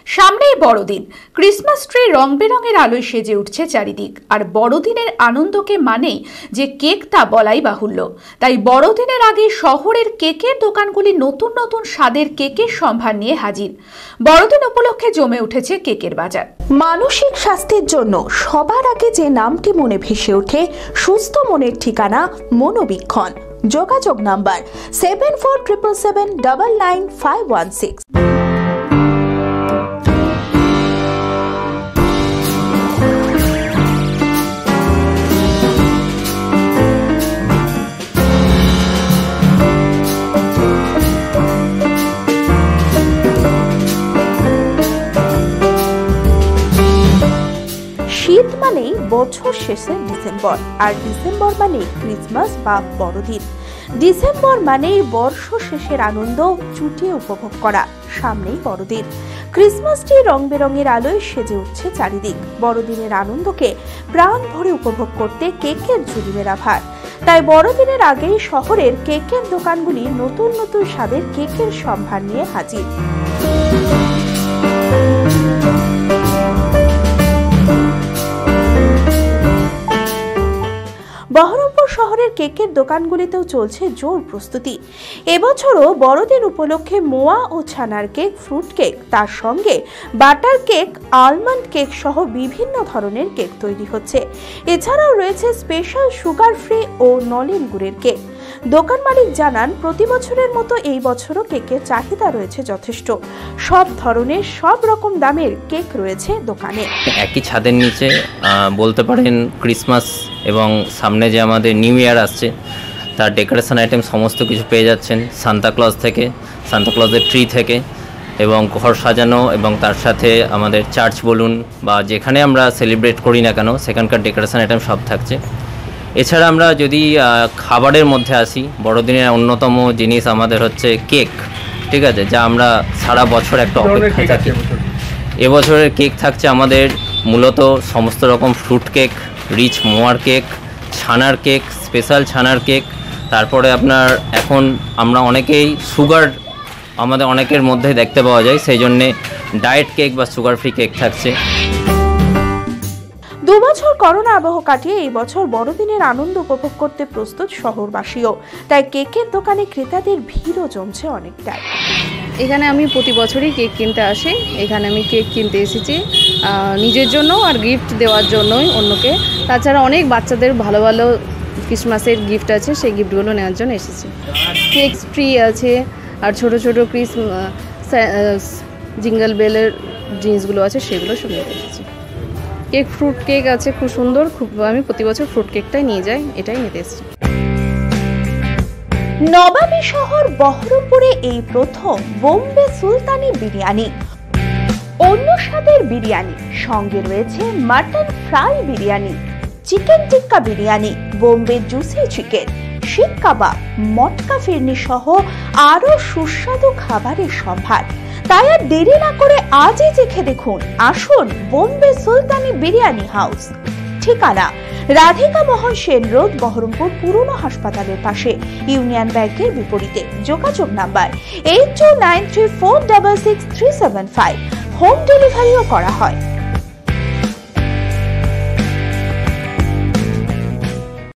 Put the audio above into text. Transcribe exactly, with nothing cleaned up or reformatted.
সামনেই বড়দিন। Christmas tree রং বেরঙের আলোয় সেজে উঠছে চারিদিক। আর বড়দিনের আনন্দকে মানেই যে কেক তা বলাই বাহুল্য। তাই বড়দিনের আগে শহরের কেকের দোকানগুলি নতুন নতুন স্বাদের কেকের সম্ভার নিয়ে হাজির। বড়দিন উপলক্ষে জমে উঠেছে কেকের বাজার। মানসিক স্বাস্থ্যের জন্য সবার আগে যে নামটি মনে ভেসে ওঠে, সুস্থ মনের ঠিকানা মনোবীক্ষণ। যোগাযোগ number seven four triple seven double nine five one six. শীত মানেই বছর শেষে ডিসেম্বর, আর ডিসেম্বর মানেই ক্রিসমাস বা বড়দিন। ডিসেম্বর মানেই বর্ষ শেষের আনন্দ চুটিয়ে উপভোগ করা। সামনেই বড়দিন। ক্রিসমাসটি রং বেরঙের আলোয় সেজে উঠছে চারিদিক। বড়দিনের আনন্দকে প্রাণ ভরে উপভোগ করতে কেকের ঝুলি মেলা ভার। তাই বড়দিনের আগেই শহরের কেকের দোকানগুলি নতুন নতুন স্বাদের কেকের সম্ভার নিয়ে হাজির। বহরমপুর শহরের কেকের দোকানগুলিতেও চলছে জোর প্রস্তুতি। এবছরও বড়দিন উপলক্ষে মোয়া ও ছানার কেক, ফ্রুট কেক, তার সঙ্গে বাটার কেক, আলমন্ড কেক সহ বিভিন্ন ধরনের কেক তৈরি হচ্ছে। এছাড়াও রয়েছে স্পেশাল সুগার ফ্রি ও নলেন গুড়ের কেক। দোকান মালিক জানান, প্রতি বছরের মতো এই বছরও কেকের চাহিদা রয়েছে যথেষ্ট। সব ধরনের সব রকম দামের কেক রয়েছে দোকানে। একই ছাদের নিচে বলতে পারেন ক্রিসমাস এবং সামনে যে আমাদের নিউ ইয়ার আসছে তার ডেকোরেশন আইটেম সমস্ত কিছু পেয়ে যাচ্ছেন। সান্তাক্লজ থেকে, সান্তাক্লজের ট্রি থেকে এবং ঘর সাজানো, এবং তার সাথে আমাদের চার্চ বলুন বা যেখানে আমরা সেলিব্রেট করি না কেন সেখানকার ডেকোরেশন আইটেম সব থাকছে। এছাড়া আমরা যদি খাবারের মধ্যে আসি, বড়দিনের অন্যতম জিনিস আমাদের হচ্ছে কেক, ঠিক আছে, যা আমরা সারা বছর একটা অপেক্ষা থাকি। এবছরের কেক থাকছে আমাদের মূলত সমস্ত রকম ফ্রুট কেক, রিচ মোয়ার কেক, ছানার কেক, স্পেশাল ছানার কেক। তারপরে আপনার এখন আমরা অনেকেই সুগার আমাদের অনেকের মধ্যে দেখতে পাওয়া যায়, সেই জন্যে ডায়েট কেক বা সুগার ফ্রি কেক থাকছে। দু বছর করোনা আবহ কাটিয়ে এই বছর বড়দিনের আনন্দ উপভোগ করতে প্রস্তুত শহরবাসীও। তাই কেকের দোকানে ক্রেতাদের ভিড়ও জমছে অনেকটাই। এখানে আমি প্রতি বছরই কেক কিনতে আসি। এখানে আমি কেক কিনতে এসেছি নিজের জন্য আর গিফট দেওয়ার জন্যই অন্যকে। তাছাড়া অনেক বাচ্চাদের ভালো ভালো ক্রিসমাসের গিফট আছে, সেই গিফটগুলো নেওয়ার জন্য এসেছি। কেক ট্রি আছে, আর ছোট ছোট ক্রিসমাস জিঙ্গল বেলের জিনিসগুলো আছে, সেগুলো সব নিতে এসেছি। কেক ফ্রুট কেক আছে, খুব সুন্দর। খুব আমি প্রতি বছর ফ্রুট কেকটাই নিয়ে যাই, এটাই নিতে এসেছি। নবাবী শহর বহরমপুরে এই প্রথম বোম্বে সুলতানি বিরিয়ানি। অন্য স্বাদের বিরিয়ানি, সঙ্গে রয়েছে mutton fry biryani, chicken tikka biryani, Bombay juicy chicken, seekh kebab, মটকা ফিরনি সহ আরো সুস্বাদু খাবারের সম্ভার। তাই আর দেরি না করে আজই চেখে দেখুন। আসুন বোম্বে সুলতানি বিরিয়ানি হাউস। ঠিকানা রাধিকা মোহন সেন রোড, বহরমপুর পুরনো হাসপাতালের পাশে, ইউনিয়ন ব্যাংকের বিপরীতে। যোগাযোগ number eight two nine three four six six three seven five. Home ডেলিভারিও করা হয়।